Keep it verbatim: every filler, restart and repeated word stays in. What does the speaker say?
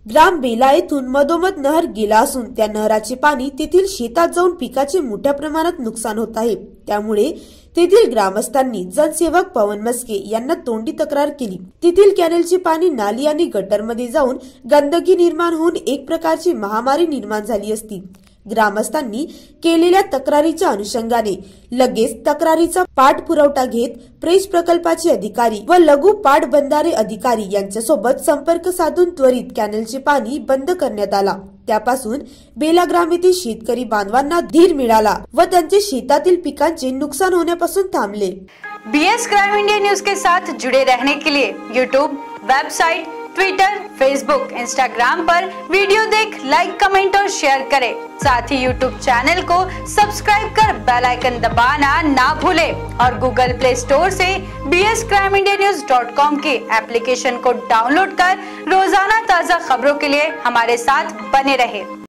ग्राम बेला येथून मधोमध नहर गेला असून त्या नहराचे पाणी तेथील शेतात जाऊन पिकाचे मोठ्या प्रमाणात नुकसान होत आहे। त्यामुळे तेथील ग्रामस्थांनी जनसेवक पवन मस्के यांना तोंडी तक्रार केली। तेथील कॅनेलचे पाणी नाली आणि गटरमध्ये जाऊन गंदगी निर्माण होऊन एक प्रकारची महामारी निर्माण झाली असती। ग्रामस्थांनी केलेल्या तक्रारीच्या अनुषंगाने लगेच तक्रारीचा पाठपुरावा घेत प्रेस प्रकल्पाचे अधिकारी व लघु पाटबंधारे अधिकारी यांच्यासोबत संपर्क साधून त्वरित कॅनेलचे पाणी बंद करण्यात आला। त्यापासून बेला ग्राम येथील शेतकरी बांधवांना धीर मिळाला व त्यांचे शेतातील पिकांचे नुकसान होण्यापासून थांबले। बीएस क्राइम इंडिया न्यूज के साथ जुड़े रहने के लिए YouTube, website, Twitter, Facebook, Instagram पर वीडियो देख लाइक, कमेंट और शेयर करें। साथ ही यूट्यूब चैनल को सब्सक्राइब कर बेल आइकन दबाना ना भूलें और गूगल प्ले स्टोर से B S crime India news dot com के एप्लीकेशन को डाउनलोड कर रोजाना ताज़ा खबरों के लिए हमारे साथ बने रहें।